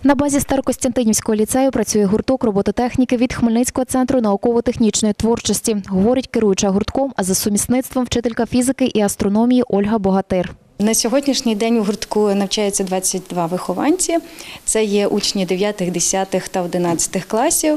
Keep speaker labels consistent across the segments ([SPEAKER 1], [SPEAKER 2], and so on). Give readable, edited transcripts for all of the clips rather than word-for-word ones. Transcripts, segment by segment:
[SPEAKER 1] На базі Старокостянтинівського ліцею працює гурток робототехніки від Хмельницького центру науково-технічної творчості, говорить керуюча гуртком, а за сумісництвом вчителька фізики і астрономії Ольга Богатир.
[SPEAKER 2] На сьогоднішній день у гуртку навчається 22 вихованці. Це є учні 9, 10 та 11 класів.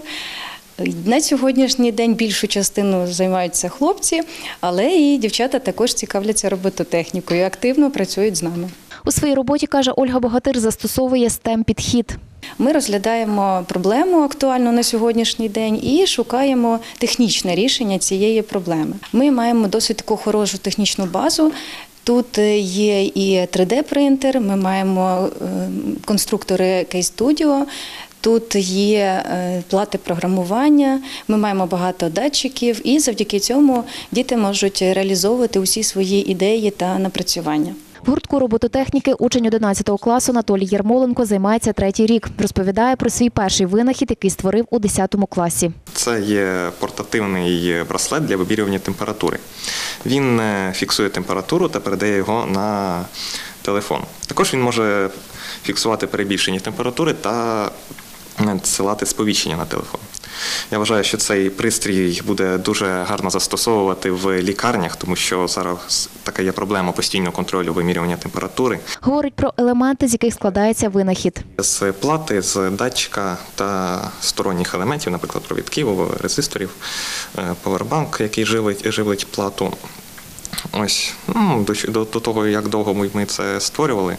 [SPEAKER 2] На сьогоднішній день більшу частину займаються хлопці, але і дівчата також цікавляться робототехнікою, активно працюють з нами.
[SPEAKER 1] У своїй роботі, каже Ольга Богатир, застосовує STEM-підхід.
[SPEAKER 2] Ми розглядаємо проблему актуальну на сьогоднішній день і шукаємо технічне рішення цієї проблеми. Ми маємо досить таку хорошу технічну базу. Тут є і 3D-принтер, ми маємо конструктори Case Studio, тут є плати програмування, ми маємо багато датчиків і завдяки цьому діти можуть реалізовувати усі свої ідеї та напрацювання.
[SPEAKER 1] В гуртку робототехніки учень 11 класу Анатолій Ярмоленко займається 3-й рік. Розповідає про свій перший винахід, який створив у 10 класі.
[SPEAKER 3] Це є портативний браслет для вимірювання температури. Він фіксує температуру та передає його на телефон. Також він може фіксувати перебільшення температури та надсилати сповіщення на телефон. Я вважаю, що цей пристрій буде дуже гарно застосовувати в лікарнях, тому що зараз така є проблема постійного контролю вимірювання температури.
[SPEAKER 1] Говорить про елементи, з яких складається винахід.
[SPEAKER 3] З плати, з датчика та сторонніх елементів, наприклад, провідків, резисторів, повербанк, який живить плату. Ось, до того, як довго ми це створювали,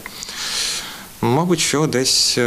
[SPEAKER 3] мабуть, що десь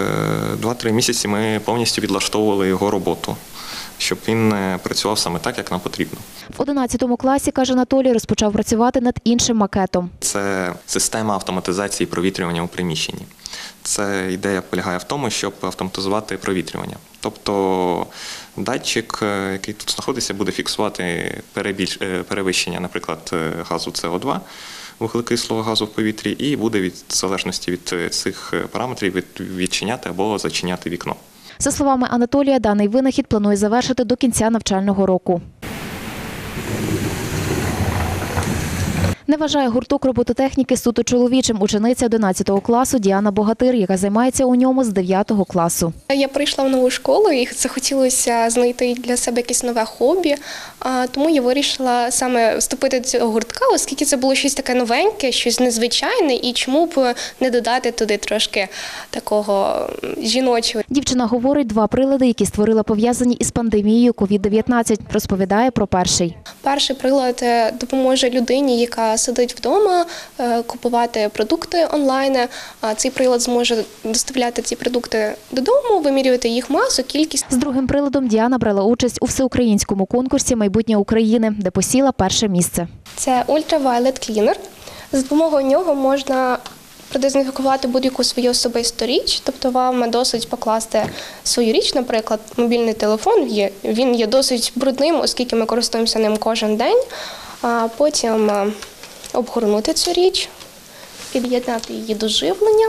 [SPEAKER 3] 2-3 місяці ми повністю відлаштовували його роботу, щоб він працював саме так, як нам потрібно.
[SPEAKER 1] В 11 класі, каже Анатолій, розпочав працювати над іншим макетом.
[SPEAKER 3] Це система автоматизації провітрювання у приміщенні. Це ідея полягає в тому, щоб автоматизувати провітрювання. Тобто датчик, який тут знаходиться, буде фіксувати перевищення, наприклад, газу СО2, вуглекислого газу в повітрі, і буде в залежності від цих параметрів відчиняти або зачиняти вікно.
[SPEAKER 1] За словами Анатолія, даний винахід планує завершити до кінця навчального року. Не вважає гурток робототехніки суто чоловічим учениця 11 класу Діана Богатир, яка займається у ньому з 9 класу.
[SPEAKER 4] Я прийшла в нову школу і захотілося знайти для себе якесь нове хобі, тому я вирішила саме вступити до цього гуртка, оскільки це було щось таке новеньке, щось незвичайне, і чому б не додати туди трошки такого жіночого.
[SPEAKER 1] Дівчина говорить, 2 прилади, які створила, пов'язані із пандемією COVID-19. Розповідає про перший.
[SPEAKER 4] Перший прилад допоможе людині, яка сидить вдома, купувати продукти онлайн. Цей прилад зможе доставляти ці продукти додому, вимірювати їх масу, кількість.
[SPEAKER 1] З другим приладом Діана брала участь у всеукраїнському конкурсі «Майбутнє України», де посіла перше місце.
[SPEAKER 4] Це Ultraviolet Cleaner. За допомогою нього можна продезінфікувати будь-яку свою особисту річ, тобто вам досить покласти свою річ, наприклад, мобільний телефон, він є досить брудним, оскільки ми користуємося ним кожен день, а потім обгорнути цю річ, під'єднати її до живлення.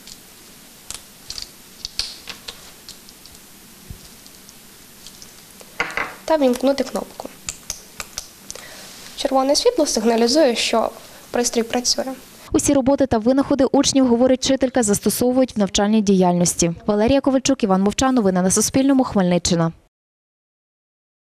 [SPEAKER 4] Та вімкнути кнопку. Червоне світло сигналізує, що пристрій працює.
[SPEAKER 1] Усі роботи та винаходи учнів, говорить вчителька, застосовують в навчальній діяльності. Валерія Ковальчук, Іван Мовчан. Новини на Суспільному. Хмельниччина.